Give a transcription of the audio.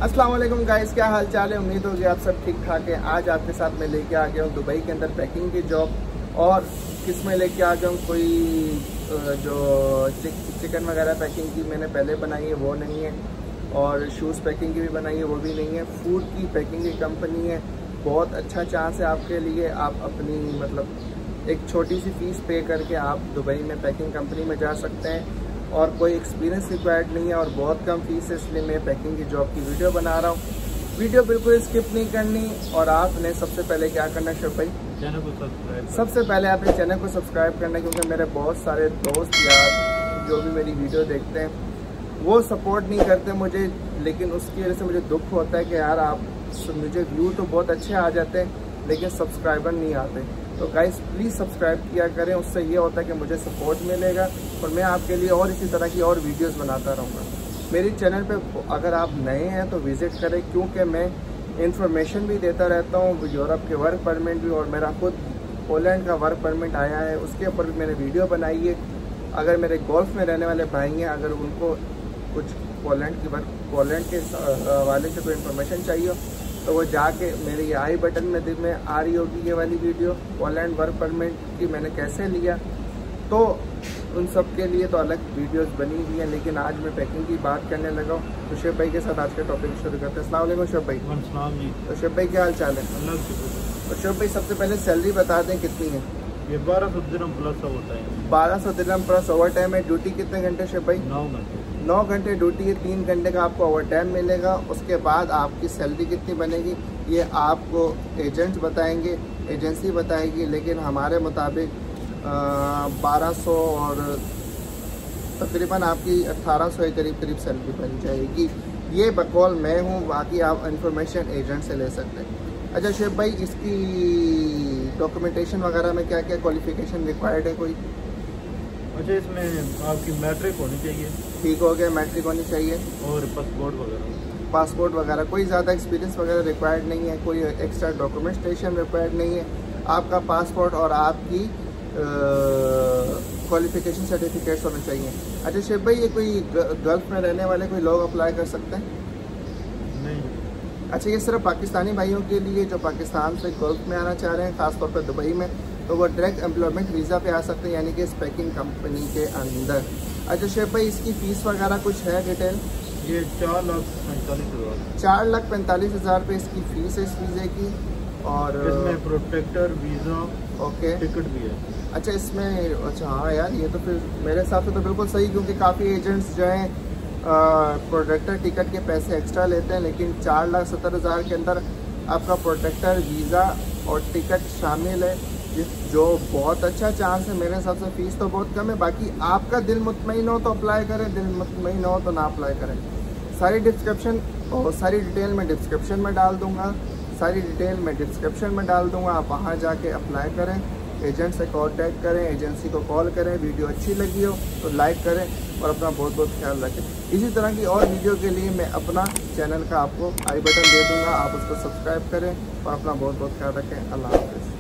अस्सलाम वालेकुम गाइस, क्या हाल चाल है। उम्मीद होगी आप सब ठीक ठाक हैं। आज आपके साथ मैं लेके आ गया हूँ दुबई के अंदर पैकिंग की जॉब। और किस में लेके आ गया हूँ, कोई जो चिकन वगैरह पैकिंग की मैंने पहले बनाई है वो नहीं है, और शूज़ पैकिंग की भी बनाई है वो भी नहीं है। फूड की पैकिंग की कंपनी है। बहुत अच्छा चांस है आपके लिए। आप अपनी मतलब एक छोटी सी फीस पे करके आप दुबई में पैकिंग कंपनी में जा सकते हैं, और कोई एक्सपीरियंस रिक्वायर्ड नहीं है और बहुत कम फीस है। इसलिए मैं पैकिंग की जॉब की वीडियो बना रहा हूँ। वीडियो बिल्कुल स्किप नहीं करनी। और आपने सबसे पहले क्या करना है शोभ भाई, चैनल को सब्सक्राइब। सबसे पहले आपने चैनल को सब्सक्राइब करना है, क्योंकि मेरे बहुत सारे दोस्त यार जो भी मेरी वीडियो देखते हैं वो सपोर्ट नहीं करते मुझे, लेकिन उसकी वजह से मुझे दुख होता है कि यार आप मुझे व्यू तो बहुत अच्छे आ जाते हैं लेकिन सब्सक्राइबर नहीं आते। तो गाइस प्लीज़ सब्सक्राइब किया करें, उससे ये होता है कि मुझे सपोर्ट मिलेगा और मैं आपके लिए और इसी तरह की और वीडियोस बनाता रहूँगा। मेरी चैनल पे अगर आप नए हैं तो विज़िट करें, क्योंकि मैं इंफॉर्मेशन भी देता रहता हूँ, यूरोप के वर्क परमिट भी, और मेरा खुद पोलैंड का वर्क परमिट आया है उसके ऊपर भी मैंने वीडियो बनाई है। अगर मेरे गोल्फ में रहने वाले भाई हैं, अगर उनको कुछ पोलैंड के हवाले से कोई इन्फॉर्मेशन चाहिए हो तो वो जाके मेरे ये आई बटन में आ रही होगी ये वाली वीडियो, पोलैंड वर्क परमिट की मैंने कैसे लिया, तो उन सब के लिए तो अलग वीडियोस बनी हुई है। लेकिन आज मैं पैकिंग की बात करने लगा हूँ। तो शोभ भाई के साथ आज का टॉपिक शुरू करते हैं। अस्सलाम वालेकुम शोभ भाई। जी। तो शोभ भाई क्या हाल चाल है। तो शोभ भाई सबसे पहले सैलरी बता दें कितनी है। ये 1200 दिरहम प्लस ओवर टाइम। 1200 दिरहम प्लस ओवर टाइम है। ड्यूटी कितने घंटे शोभ भाई। 9 घंटे। 9 घंटे ड्यूटी है। 3 घंटे का आपको ओवर टाइम मिलेगा। उसके बाद आपकी सैलरी कितनी बनेगी ये आपको एजेंट्स बताएंगे, एजेंसी बताएगी, लेकिन हमारे मुताबिक 1200 और तकरीबन आपकी 1800 के करीब सैलरी बन जाएगी। ये बकौल मैं हूँ, बाकी आप इंफॉर्मेशन एजेंट से ले सकते हैं। अच्छा शोभ भाई, इसकी डॉक्यूमेंटेशन वगैरह में क्या क्या क्वालिफिकेशन रिक्वायर्ड है कोई। अच्छा, इसमें आपकी मैट्रिक होनी चाहिए। ठीक हो गया, मैट्रिक होनी चाहिए। और पासपोर्ट वगैरह। कोई ज़्यादा एक्सपीरियंस वगैरह रिक्वायर्ड नहीं है, कोई एक्स्ट्रा डॉक्यूमेंटेशन रिक्वायर्ड नहीं है। आपका पासपोर्ट और आपकी क्वालिफिकेशन सर्टिफिकेट्स होने चाहिए। अच्छा शोभ भाई, ये कोई गल्फ में रहने वाले कोई लोग अप्लाई कर सकते हैं। नहीं। अच्छा, ये सिर्फ पाकिस्तानी भाइयों के लिए जो पाकिस्तान से गल्फ में आना चाह रहे हैं, ख़ासतौर पर दुबई में, तो वो डायरेक्ट एम्प्लॉयमेंट वीज़ा पे आ सकते हैं, यानी कि इस पैकिंग कंपनी के अंदर। अच्छा शोभ भाई, इसकी फ़ीस वगैरह कुछ है डिटेल। ये 4,45,000। 4,45,000 रुपये इसकी फ़ीस है इस वीज़े की। और इसमें प्रोटेक्टर वीज़ा ओके टिकट भी है। अच्छा इसमें, अच्छा हाँ यार, ये तो फिर मेरे हिसाब से तो बिल्कुल सही, क्योंकि काफ़ी एजेंट्स जो हैं प्रोटेक्टर टिकट के पैसे एक्स्ट्रा लेते हैं, लेकिन 4,70,000 के अंदर आपका प्रोटेक्टर वीज़ा और टिकट शामिल है, जो बहुत अच्छा चांस है। मेरे हिसाब से फ़ीस तो बहुत कम है। बाकी आपका दिल मुतमईन हो तो अप्लाई करें, दिल मुतमईन हो तो ना अप्लाई करें। सारी डिस्क्रिप्शन और सारी डिटेल मैं डिस्क्रिप्शन में डाल दूँगा, आप वहाँ जाके अप्लाई करें, एजेंट से कॉन्टैक्ट करें, एजेंसी को कॉल करें। वीडियो अच्छी लगी हो तो लाइक करें और अपना बहुत बहुत ख्याल रखें। इसी तरह की और वीडियो के लिए मैं अपना चैनल का आपको आई बटन दे दूँगा, आप उसको सब्सक्राइब करें और अपना बहुत बहुत ख्याल रखें। अल्लाह हाफ़िज़।